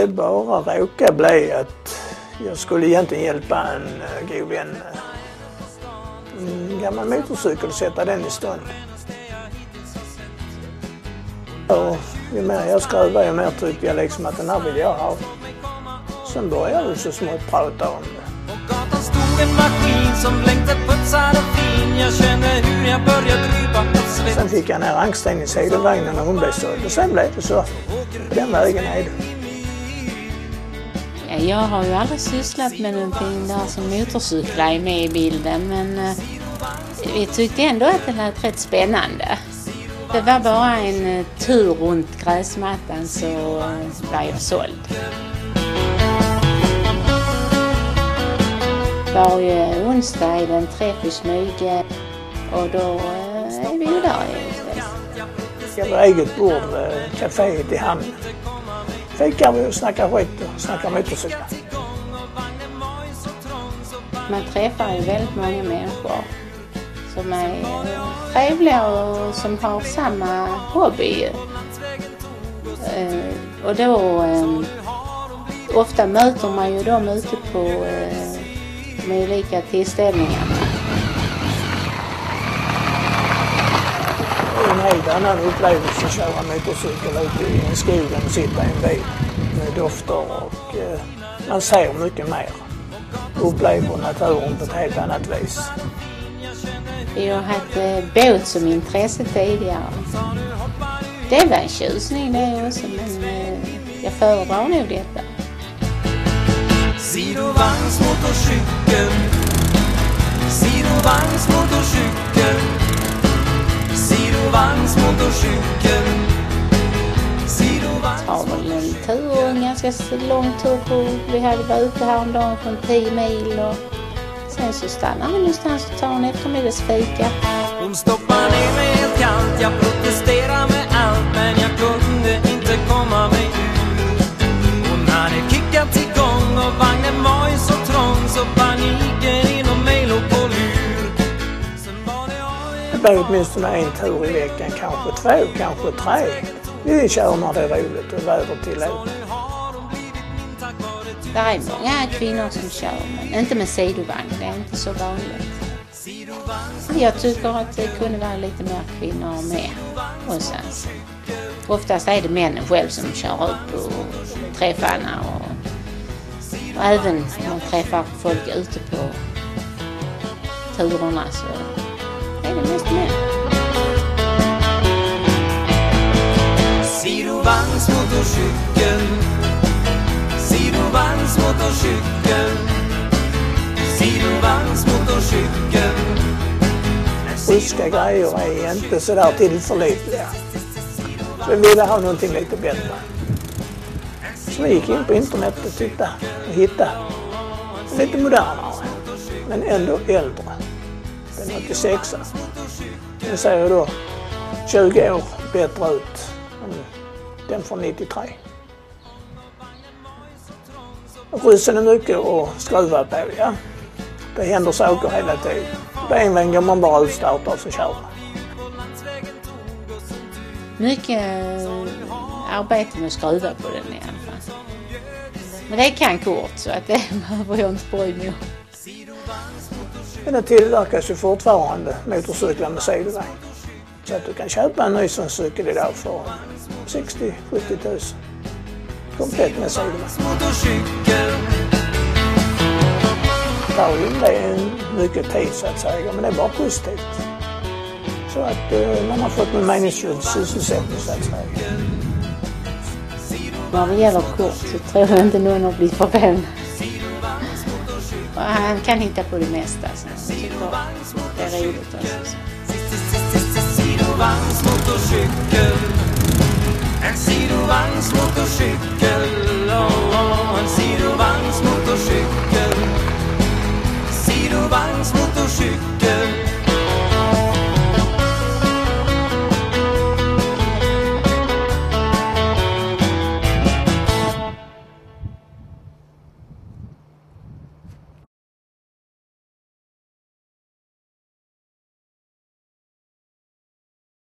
Det bara råkade bli att jag skulle egentligen hjälpa en god vän, en gammal motorcykel, och sätta den i stånd. Och ju mer jag skruvade, ju mer tyckte jag liksom att den här vill jag ha. Sen började jag så smått prata om det. På gatan stod en maskin som blänkte putsad och fin. Jag kände hur jag började drypa och svett. Sen fick jag ner Ann-Christine i sidovagnen när hon blev såld. Och sen blev det så. På den vägen är det. Jag har ju aldrig sysslat med någonting där som motorcyklar är med i bilden. Men vi tyckte ändå att det lät rätt spännande. Det var bara en tur runt gräsmattan så var jag såld. Varje onsdag är det en träff i Smyge och då är vi ju där givetvis. Jag har eget bord, kaféet i hamn. Fikar vi och snackar skit och snackar motorcyklar. Man träffar ju väldigt många människor som är trevliga och som har samma hobby. Och då ofta möter man ju dem ute på de olika tillställningarna. Det är en helt annan upplevelse att köra motorcykel ute i skogen och sitta i en bil med dofter och man ser mycket mer. Upplever naturen på ett helt annat vis. Vi har haft båt som intresse tidigare. Det var en tjusning det också, men jag föredrar nog detta. Sidovagnsmotorcykel, sidovagnsmotorcykel, sidovagnsmotorcykel, sidovagnsmotorcykel. Det var väl en tur, en ganska lång tur på. Vi hade varit ute häromdagen från 10 mil och sen så stannade vi någonstans och tar en eftermiddagsfika. Hon stoppar ner mig helt kallt, jag protesterar med allt men jag kunde inte komma mig ur. Hon hade kickat igång och vagnen var ju så trång så paniken inom mig låg på lur. Det blir åtminstone en tur i veckan, kanske 2, kanske 3. Vi kör när det är roligt och väder tillåter. Det är många kvinnor som kör, men inte med sidovagn, det är inte så vanligt. Jag tycker att det kunde vara lite mer kvinnor med hos oss. Oftast är det männen själv som kör ut på träffarna och även om man träffar folk ute på turerna så är det mest män. Sidovagnsmotorcykel, sidovagnsmotorcykel, sidovagnsmotorcykel. Ryska grejer är inte så där tillförlitliga. Så vi ville ha någonting lite bättre. Så vi gick in på internet och tittade och hittade lite modernare, men ändå äldre. Den 86. Den ser då 20 år bättre ut än den från 93. Ryssen är mycket att skruva på, ja. Det händer saker hela tiden. På en väg går man bara utstarta och så kör man. Mycket arbete med att skruva på den i alla fall. Men det kan kort så att det behöver jag inte bry mig om. Men det tillverkas ju fortfarande motorcyklar med sidovagn. Så att du kan köpa en ny sån cykel idag för 60-70 000. Komplett med sidovagn. Det är mycket tid så att säga, men det är bara positivt. Så att man har fått en meningsfull sysselsättning så att säga. När det gäller kort så tror jag inte någon har blivit förvånad. Han kan hitta på det mesta. Så jag tycker det är roligt också. Sidovagnsmotorcykel, en sidovagnsmotorcykel.